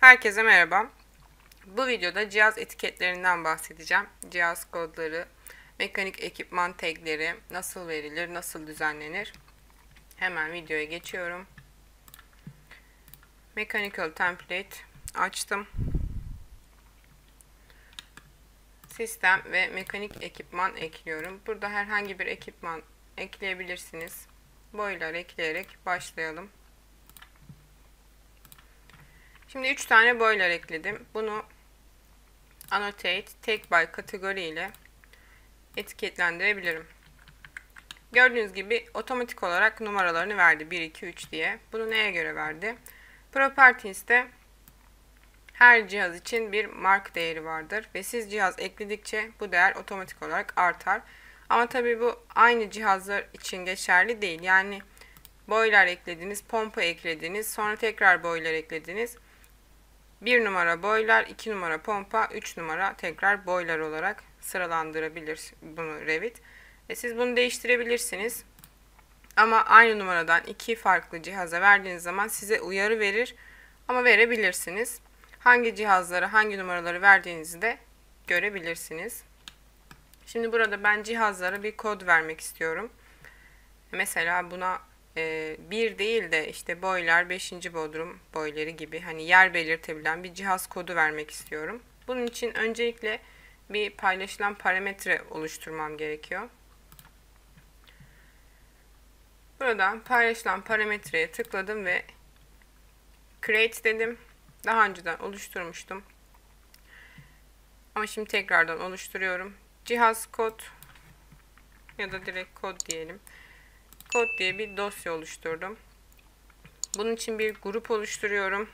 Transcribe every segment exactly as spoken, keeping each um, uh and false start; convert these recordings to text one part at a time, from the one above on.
Herkese merhaba. Bu videoda cihaz etiketlerinden bahsedeceğim. Cihaz kodları, mekanik ekipman tagleri nasıl verilir, nasıl düzenlenir? Hemen videoya geçiyorum. Mechanical template açtım. Sistem ve mekanik ekipman ekliyorum. Burada herhangi bir ekipman ekleyebilirsiniz. Boiler ekleyerek başlayalım. Şimdi üç tane boiler ekledim. Bunu annotate tag by kategori ile etiketlendirebilirim. Gördüğünüz gibi otomatik olarak numaralarını verdi. bir, iki, üç diye. Bunu neye göre verdi? Properties'te her cihaz için bir mark değeri vardır. Ve siz cihaz ekledikçe bu değer otomatik olarak artar. Ama tabi bu aynı cihazlar için geçerli değil. Yani boiler eklediniz, pompa eklediniz, sonra tekrar boiler eklediniz. bir numara boiler, iki numara pompa, üç numara tekrar boiler olarak sıralandırabilir bunu Revit. E siz bunu değiştirebilirsiniz. Ama aynı numaradan iki farklı cihaza verdiğiniz zaman size uyarı verir. Ama verebilirsiniz. Hangi cihazlara hangi numaraları verdiğinizi de görebilirsiniz. Şimdi burada ben cihazlara bir kod vermek istiyorum. Mesela buna bir değil de işte boiler beşinci bodrum boileri gibi hani yer belirtebilen bir cihaz kodu vermek istiyorum. Bunun için öncelikle bir paylaşılan parametre oluşturmam gerekiyor. Buradan paylaşılan parametreye tıkladım ve create dedim. Daha önceden oluşturmuştum. Ama şimdi tekrardan oluşturuyorum. Cihaz kod ya da direkt kod diyelim. Kod diye bir dosya oluşturdum. Bunun için bir grup oluşturuyorum.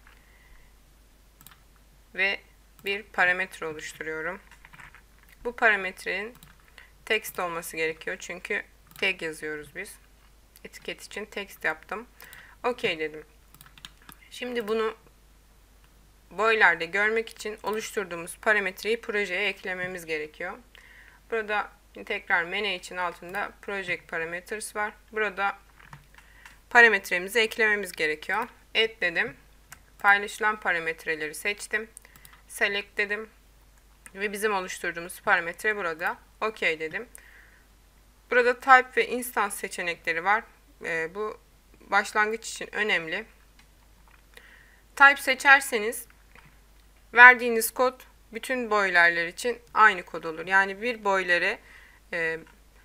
Ve bir parametre oluşturuyorum. Bu parametrenin text olması gerekiyor. Çünkü tag yazıyoruz biz. Etiket için text yaptım. OK dedim. Şimdi bunu boiler'de görmek için oluşturduğumuz parametreyi projeye eklememiz gerekiyor. Burada tekrar menü için altında project parameters var. Burada parametremizi eklememiz gerekiyor. Add dedim. Paylaşılan parametreleri seçtim. Select dedim. Ve bizim oluşturduğumuz parametre burada. OK dedim. Burada type ve instance seçenekleri var. E, bu başlangıç için önemli. Type seçerseniz verdiğiniz kod bütün boilerler için aynı kod olur. Yani bir boiler'e e,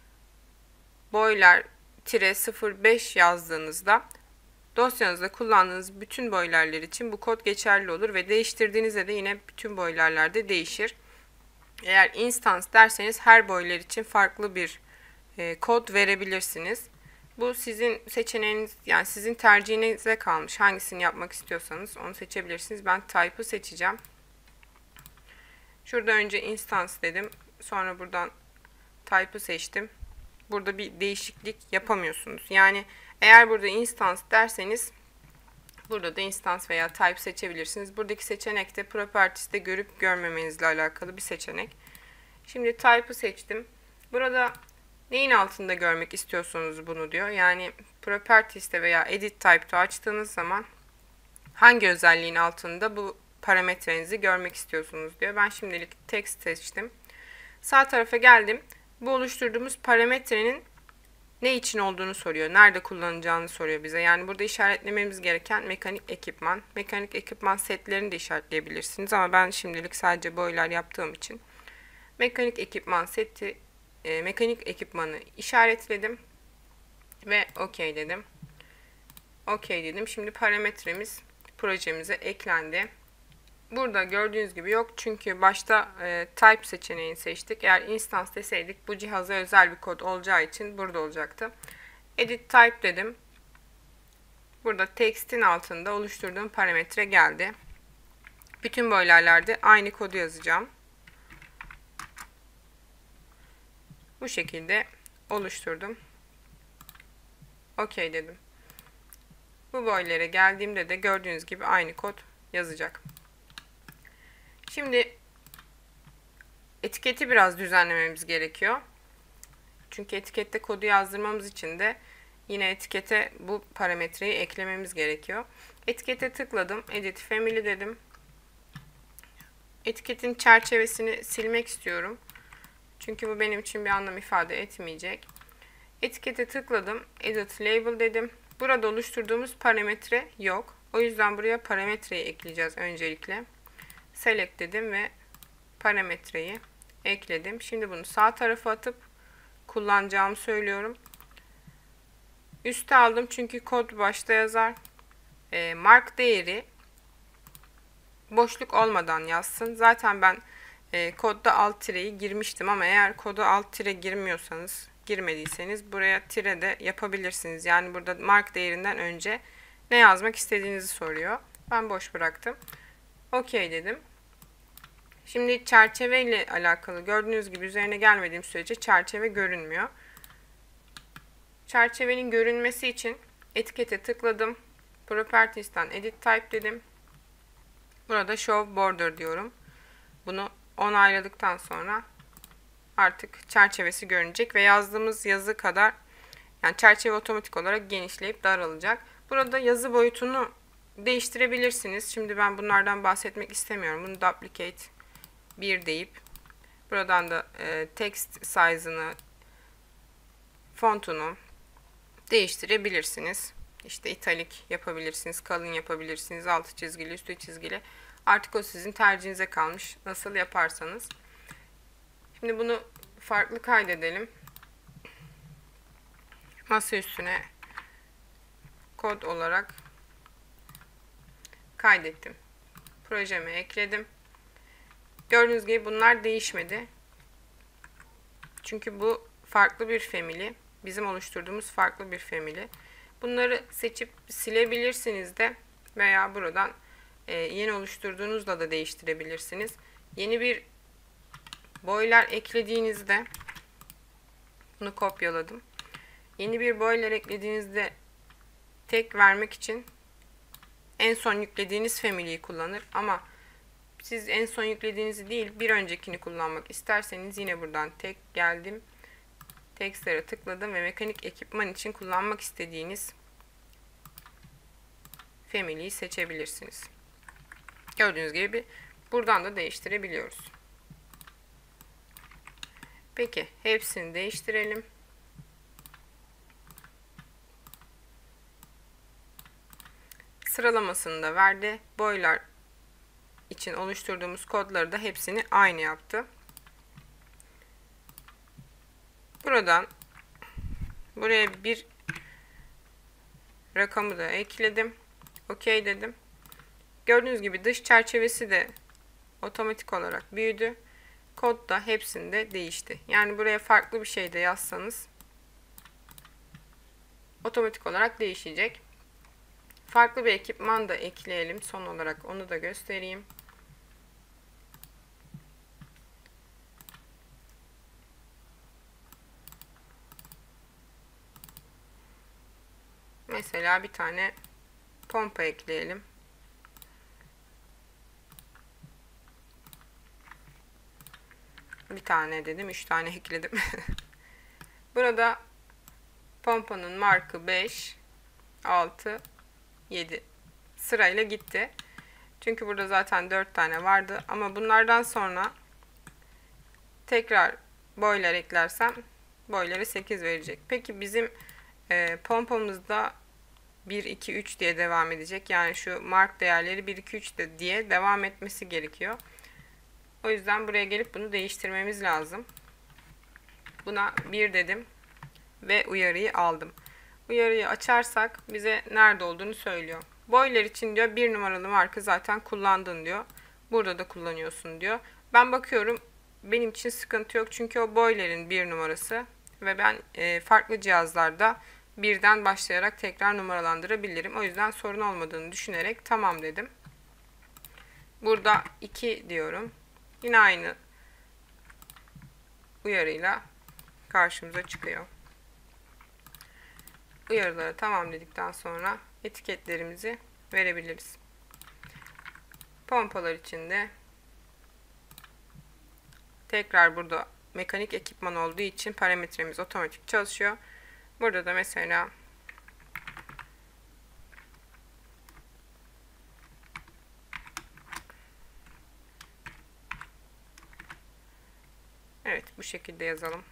boiler-sıfır beş yazdığınızda dosyanızda kullandığınız bütün boilerler için bu kod geçerli olur ve değiştirdiğinizde de yine bütün boilerlerde değişir. Eğer instance derseniz her boiler için farklı bir e, kod verebilirsiniz. Bu sizin seçeneğiniz, yani sizin tercihinize kalmış. Hangisini yapmak istiyorsanız onu seçebilirsiniz. Ben type'ı seçeceğim. Şurada önce instance dedim. Sonra buradan type'ı seçtim. Burada bir değişiklik yapamıyorsunuz. Yani eğer burada instance derseniz burada da instance veya type seçebilirsiniz. Buradaki seçenek de properties'te görüp görmemenizle alakalı bir seçenek. Şimdi type'ı seçtim. Burada neyin altında görmek istiyorsunuz bunu diyor. Yani properties'te veya edit type'da açtığınız zaman hangi özelliğin altında bu parametrenizi görmek istiyorsunuz diyor. Ben şimdilik text seçtim. Sağ tarafa geldim. Bu oluşturduğumuz parametrenin ne için olduğunu soruyor. Nerede kullanacağını soruyor bize. Yani burada işaretlememiz gereken mekanik ekipman. Mekanik ekipman setlerini de işaretleyebilirsiniz. Ama ben şimdilik sadece boiler yaptığım için mekanik ekipman seti, e, mekanik ekipmanı işaretledim. Ve OK dedim. OK dedim. Şimdi parametremiz projemize eklendi. Burada gördüğünüz gibi yok. Çünkü başta e, type seçeneğini seçtik. Eğer instance deseydik bu cihaza özel bir kod olacağı için burada olacaktı. Edit type dedim. Burada text'in altında oluşturduğum parametre geldi. Bütün boilerlerde aynı kodu yazacağım. Bu şekilde oluşturdum. OK dedim. Bu boiler'e geldiğimde de gördüğünüz gibi aynı kod yazacak. Şimdi etiketi biraz düzenlememiz gerekiyor. Çünkü etikette kodu yazdırmamız için de yine etikete bu parametreyi eklememiz gerekiyor. Etikete tıkladım. Edit Family dedim. Etiketin çerçevesini silmek istiyorum. Çünkü bu benim için bir anlam ifade etmeyecek. Etikete tıkladım. Edit Label dedim. Burada oluşturduğumuz parametre yok. O yüzden buraya parametreyi ekleyeceğiz öncelikle. Select dedim ve parametreyi ekledim. Şimdi bunu sağ tarafa atıp kullanacağımı söylüyorum. Üste aldım çünkü kod başta yazar. E, mark değeri boşluk olmadan yazsın. Zaten ben e, kodda alt tireyi girmiştim ama eğer koda alt tire girmiyorsanız, girmediyseniz buraya tire de yapabilirsiniz. Yani burada mark değerinden önce ne yazmak istediğinizi soruyor. Ben boş bıraktım. OK dedim. Şimdi çerçeve ile alakalı gördüğünüz gibi üzerine gelmediğim sürece çerçeve görünmüyor. Çerçevenin görünmesi için etikete tıkladım. Properties'ten Edit Type dedim. Burada Show Border diyorum. Bunu onayladıktan sonra artık çerçevesi görünecek ve yazdığımız yazı kadar, yani çerçeve otomatik olarak genişleyip daralacak. Burada yazı boyutunu değiştirebilirsiniz. Şimdi ben bunlardan bahsetmek istemiyorum. Bunu duplicate bir deyip buradan da e, text size'ını, fontunu değiştirebilirsiniz. İşte italik yapabilirsiniz, kalın yapabilirsiniz, altı çizgili, üstü çizgili. Artık o sizin tercihinize kalmış. Nasıl yaparsanız. Şimdi bunu farklı kaydedelim. Masa üstüne kod olarak kaydettim. Projeme ekledim. Gördüğünüz gibi bunlar değişmedi. Çünkü bu farklı bir family. Bizim oluşturduğumuz farklı bir family. Bunları seçip silebilirsiniz de veya buradan e, yeni oluşturduğunuzda da değiştirebilirsiniz. Yeni bir boiler eklediğinizde bunu kopyaladım. Yeni bir boiler eklediğinizde tek vermek için en son yüklediğiniz family'yi kullanır ama siz en son yüklediğinizi değil bir öncekini kullanmak isterseniz yine buradan tek geldim. Text'lere tıkladım ve mekanik ekipman için kullanmak istediğiniz family'yi seçebilirsiniz. Gördüğünüz gibi buradan da değiştirebiliyoruz. Peki hepsini değiştirelim. Sıralamasını da verdi. Boiler için oluşturduğumuz kodları da hepsini aynı yaptı. Buradan buraya bir rakamı da ekledim. OK dedim. Gördüğünüz gibi dış çerçevesi de otomatik olarak büyüdü. Kod da hepsinde değişti. Yani buraya farklı bir şey de yazsanız otomatik olarak değişecek. Farklı bir ekipman da ekleyelim. Son olarak onu da göstereyim. Mesela bir tane pompa ekleyelim. Bir tane dedim, üç tane ekledim. Burada pompanın markı beş, altı, yedi sırayla gitti. Çünkü burada zaten dört tane vardı. Ama bunlardan sonra tekrar boiler eklersem boiler'e sekiz verecek. Peki bizim e, pompamızda bir, iki, üç diye devam edecek. Yani şu mark değerleri bir, iki, üç de diye devam etmesi gerekiyor. O yüzden buraya gelip bunu değiştirmemiz lazım. Buna bir dedim ve uyarıyı aldım. Uyarıyı açarsak bize nerede olduğunu söylüyor. Boiler için diyor bir numaralı markı zaten kullandın diyor. Burada da kullanıyorsun diyor. Ben bakıyorum benim için sıkıntı yok. Çünkü o boiler'in bir numarası ve ben e, farklı cihazlarda birden başlayarak tekrar numaralandırabilirim. O yüzden sorun olmadığını düşünerek tamam dedim. Burada iki diyorum. Yine aynı uyarıyla karşımıza çıkıyor. Uyarılara tamam dedikten sonra etiketlerimizi verebiliriz. Pompalar için de tekrar burada mekanik ekipman olduğu için parametremiz otomatik çalışıyor. Burada da mesela Bu şekilde yazalım.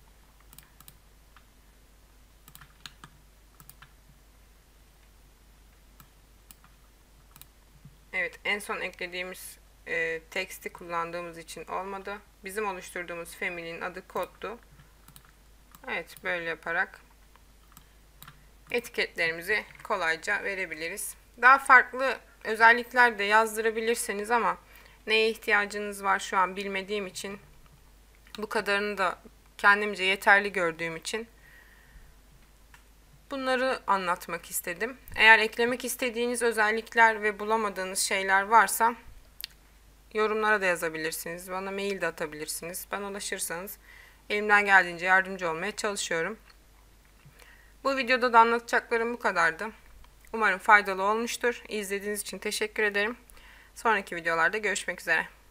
Evet, en son eklediğimiz e, teksti kullandığımız için olmadı. Bizim oluşturduğumuz family'nin adı koddu. Evet, böyle yaparak etiketlerimizi kolayca verebiliriz. Daha farklı özellikler de yazdırabilirsiniz ama neye ihtiyacınız var şu an bilmediğim için, bu kadarını da kendimce yeterli gördüğüm için bunları anlatmak istedim. Eğer eklemek istediğiniz özellikler ve bulamadığınız şeyler varsa yorumlara da yazabilirsiniz. Bana mail de atabilirsiniz. Bana ulaşırsanız elimden geldiğince yardımcı olmaya çalışıyorum. Bu videoda da anlatacaklarım bu kadardı. Umarım faydalı olmuştur. İzlediğiniz için teşekkür ederim. Sonraki videolarda görüşmek üzere.